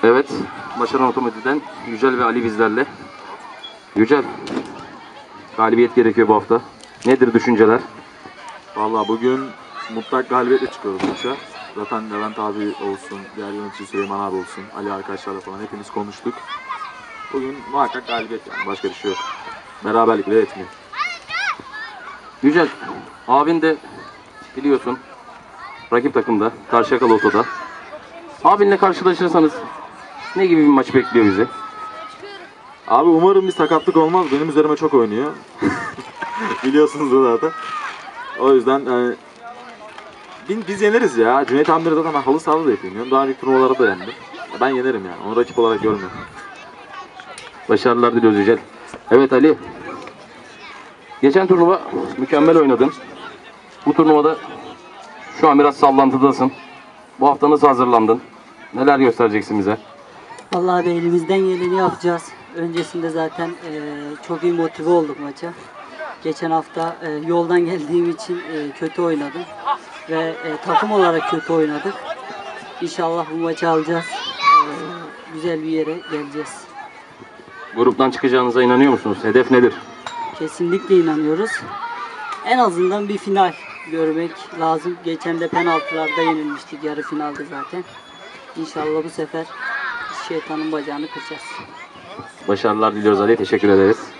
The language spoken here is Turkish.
Evet, Başaran Otomotiv'den Yücel ve Ali bizlerle. Yücel, galibiyet gerekiyor bu hafta. Nedir düşünceler? Vallahi bugün mutlak galibiyetle çıkıyoruz maça. Zaten Levent abi olsun, diğer yönetici Süleyman abi olsun, Ali arkadaşlarla falan hepimiz konuştuk. Bugün muhakkak galibiyet yani, başka bir şey yok. Beraberlik bile etmiyor. Yücel, abin de biliyorsun rakip takımda, Karşıyaka Loto'da. Abinle karşılaşırsanız ne gibi bir maç bekliyor bizi? Abi umarım bir sakatlık olmaz. Benim üzerime çok oynuyor. Biliyorsunuz da zaten. O yüzden yani biz yeneriz ya. Cüneyt Amdir'e zaten ben halı sahada da yapıyorum. Daha önceki turnuvalarda da yendim. Ben yenerim yani. Onu rakip olarak görmüyorum. Başarılar diliyoruz Yücel. Evet Ali, geçen turnuva mükemmel oynadın. Bu turnuvada şu an biraz sallantıdasın. Bu hafta nasıl hazırlandın? Neler göstereceksin bize? Vallahi abi elimizden geleni yapacağız. Öncesinde zaten çok iyi motive olduk maça. Geçen hafta yoldan geldiğim için kötü oynadım. Ve takım olarak kötü oynadık. İnşallah bu maçı alacağız. Güzel bir yere geleceğiz. Gruptan çıkacağınıza inanıyor musunuz? Hedef nedir? Kesinlikle inanıyoruz. En azından bir final görmek lazım. Geçen de penaltılarda yenilmiştik. Yarı finalde zaten. İnşallah bu sefer şeytanın bacağını kıracağız. Başarılar diliyoruz Ali. Teşekkür ederiz.